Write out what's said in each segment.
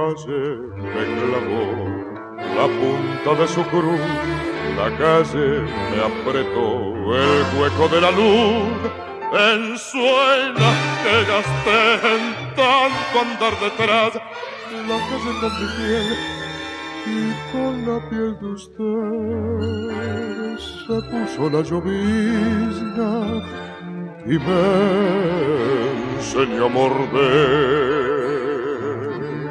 calle me clavó la punta de su cruz, la calle me apretó el hueco de la luz. En suelas que gasté en tanto andar detrás, la calle con mi piel y con la piel de usted se puso la llovizna y me enseñó a morder.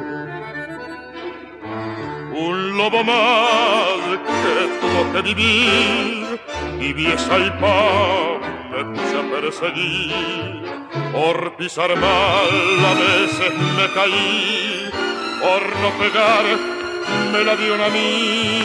Un lobo más que tuvo que vivir, tibieza y pan me puse a perseguir. Por pisar mal a veces me caí, por no pegar me la dieron a mí.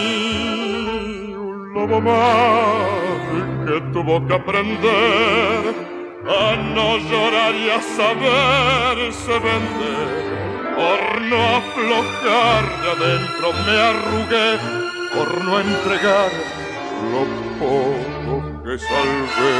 Un lobo más que tuvo que aprender a no llorar y a saberse vender. Por no aflojar de adentro me arrugué, por no entregar lo poco que salvé.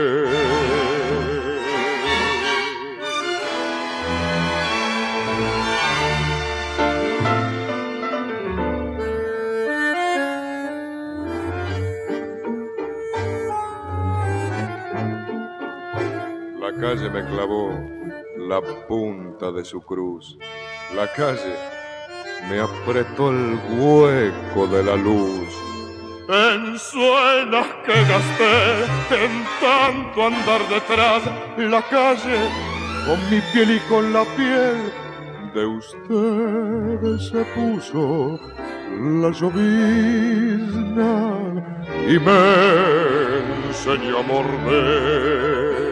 La calle me clavó la punta de su cruz, la calle me apretó el hueco de la luz. En suelas que gasté en tanto andar detrás, la calle con mi piel y con la piel de usted se puso la llovizna y me enseñó a morder.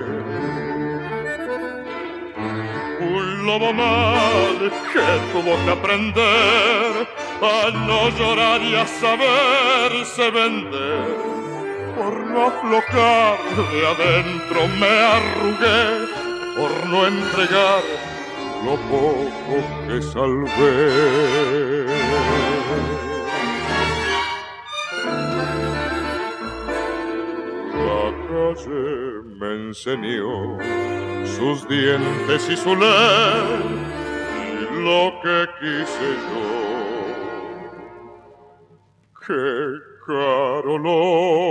Un lobo mal que tuvo que aprender a no llorar y a saberse vender. Por no aflojar de adentro me arrugué, por no entregar lo poco que salvé. La calle me enseñó sus dientes y su ley, y lo que quise yo, qué caro lo